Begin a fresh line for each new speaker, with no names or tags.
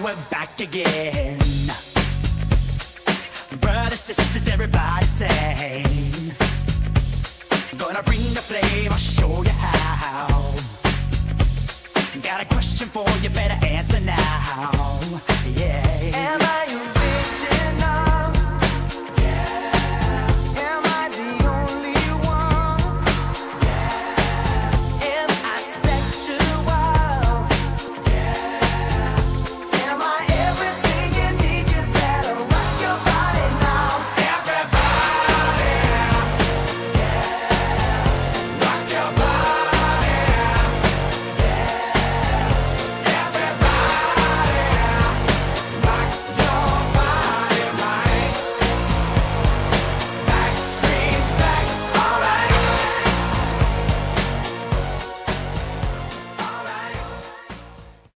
we're back again. Brothers, sisters, everybody sing. Gonna bring the flame, I'll show you how. Got a question for you, better answer now. Yeah.